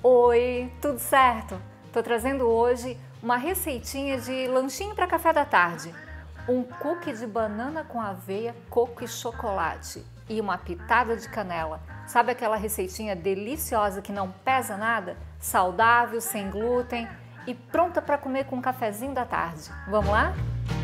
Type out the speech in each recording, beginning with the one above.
Oi, tudo certo? Tô trazendo hoje uma receitinha de lanchinho para café da tarde. Um cookie de banana com aveia, coco e chocolate e uma pitada de canela. Sabe aquela receitinha deliciosa que não pesa nada? Saudável, sem glúten e pronta para comer com um cafezinho da tarde. Vamos lá?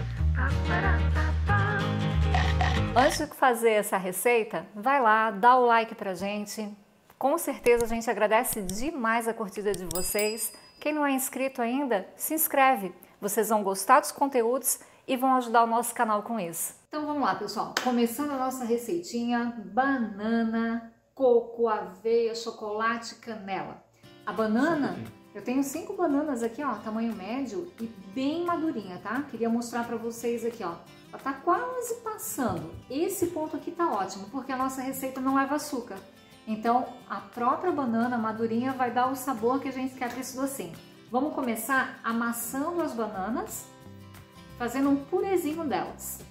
Antes de fazer essa receita, vai lá, dá o like pra gente. Com certeza a gente agradece demais a curtida de vocês. Quem não é inscrito ainda, se inscreve. Vocês vão gostar dos conteúdos e vão ajudar o nosso canal com isso. Então vamos lá, pessoal. Começando a nossa receitinha, banana, coco, aveia, chocolate, canela. A banana, eu tenho 5 bananas aqui, ó, tamanho médio e bem madurinha, tá? Queria mostrar pra vocês aqui, ó. Ela tá quase passando. Esse ponto aqui tá ótimo, porque a nossa receita não leva açúcar. Então, a própria banana madurinha vai dar o sabor que a gente quer para esse docinho. Vamos começar amassando as bananas, fazendo um purezinho delas.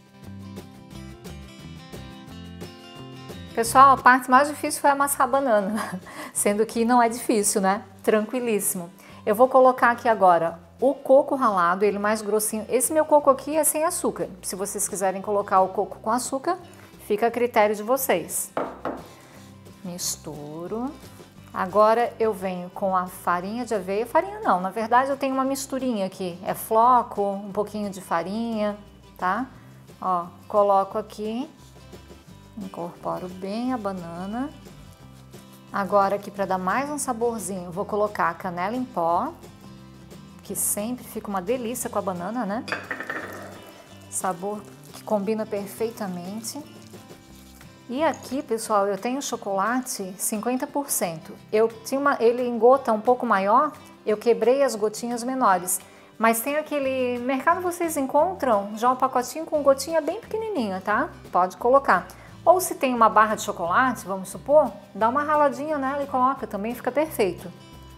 Pessoal, a parte mais difícil foi amassar a banana, sendo que não é difícil, né? Tranquilíssimo. Eu vou colocar aqui agora o coco ralado, ele mais grossinho. Esse meu coco aqui é sem açúcar. Se vocês quiserem colocar o coco com açúcar, fica a critério de vocês. Misturo. Agora eu venho com a farinha de aveia. Farinha não, na verdade eu tenho uma misturinha aqui. É floco, um pouquinho de farinha, tá? Ó, coloco aqui, incorporo bem a banana. Agora aqui para dar mais um saborzinho, vou colocar a canela em pó, que sempre fica uma delícia com a banana, né? Sabor que combina perfeitamente. E aqui, pessoal, eu tenho chocolate 50%. Ele em gota um pouco maior, eu quebrei as gotinhas menores. Mas tem aquele mercado, vocês encontram já um pacotinho com gotinha bem pequenininha, tá? Pode colocar. Ou se tem uma barra de chocolate, vamos supor, dá uma raladinha nela e coloca, também fica perfeito.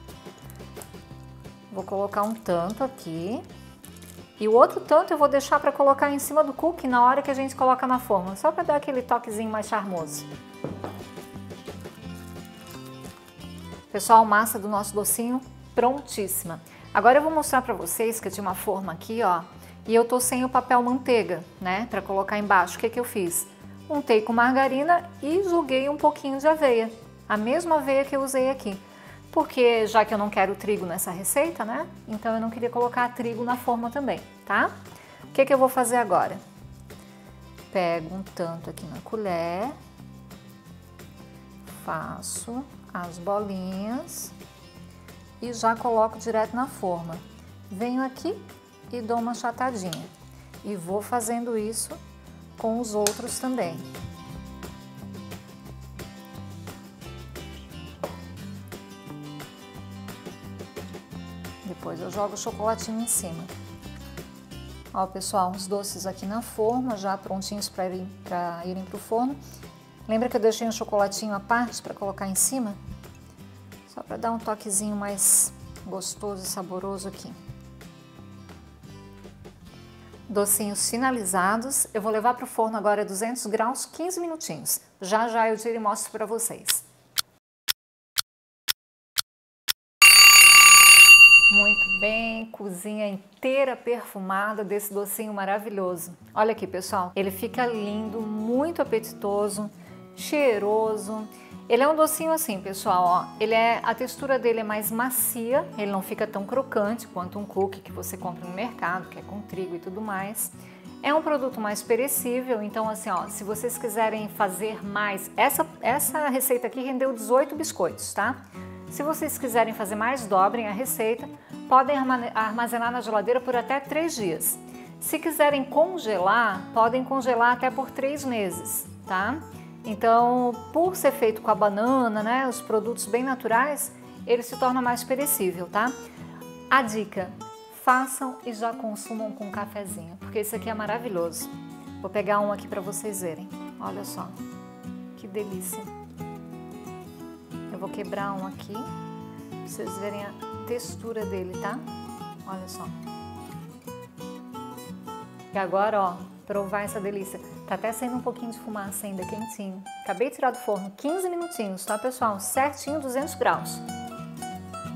Vou colocar um tanto aqui. E o outro tanto eu vou deixar para colocar em cima do cookie na hora que a gente coloca na forma, só para dar aquele toquezinho mais charmoso. Pessoal, massa do nosso docinho prontíssima. Agora eu vou mostrar para vocês que eu tinha uma forma aqui, ó, e eu tô sem o papel manteiga, né, para colocar embaixo. O que que eu fiz? Untei com margarina e joguei um pouquinho de aveia, a mesma aveia que eu usei aqui. Porque já que eu não quero trigo nessa receita, né? Então eu não queria colocar trigo na forma também, tá? O que que eu vou fazer agora? Pego um tanto aqui na colher, faço as bolinhas e já coloco direto na forma. Venho aqui e dou uma achatadinha. E vou fazendo isso com os outros também. Depois eu jogo o chocolatinho em cima. Ó, pessoal, os doces aqui na forma, já prontinhos para irem para o forno. Lembra que eu deixei um chocolatinho à parte para colocar em cima? Só para dar um toquezinho mais gostoso e saboroso aqui. Docinhos finalizados. Eu vou levar para o forno agora a 200 graus, 15 minutinhos. Já já eu tiro e mostro para vocês. Muito bem, cozinha inteira perfumada desse docinho maravilhoso. Olha aqui, pessoal, ele fica lindo, muito apetitoso, cheiroso. Ele é um docinho assim, pessoal, ó, a textura dele é mais macia, ele não fica tão crocante quanto um cookie que você compra no mercado, que é com trigo e tudo mais. É um produto mais perecível, então assim, ó, se vocês quiserem fazer mais, essa receita aqui rendeu 18 biscoitos, tá? Se vocês quiserem fazer mais, dobrem a receita, podem armazenar na geladeira por até 3 dias. Se quiserem congelar, podem congelar até por 3 meses, tá? Então, por ser feito com a banana, né, os produtos bem naturais, ele se torna mais perecível, tá? A dica, façam e já consumam com um cafezinho, porque esse aqui é maravilhoso. Vou pegar um aqui para vocês verem, olha só, que delícia. Eu vou quebrar um aqui, pra vocês verem a textura dele, tá? Olha só. E agora, ó, provar essa delícia. Tá até saindo um pouquinho de fumaça ainda, quentinho. Acabei de tirar do forno, 15 minutinhos, tá, pessoal? Certinho, 200 graus.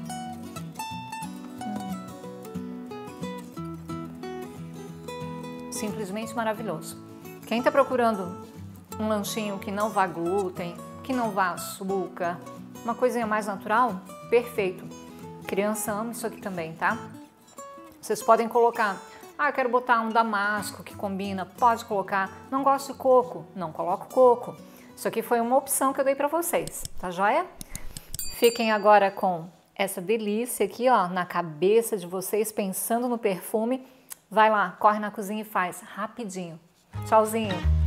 simplesmente maravilhoso. Quem está procurando um lanchinho que não vá glúten, que não vá açúcar, uma coisinha mais natural, perfeito. Criança ama isso aqui também, tá? Vocês podem colocar, eu quero botar um damasco que combina, pode colocar. Não gosto de coco, não coloco coco. Isso aqui foi uma opção que eu dei para vocês, tá joia? Fiquem agora com essa delícia aqui, ó, na cabeça de vocês, pensando no perfume. Vai lá, corre na cozinha e faz rapidinho. Tchauzinho!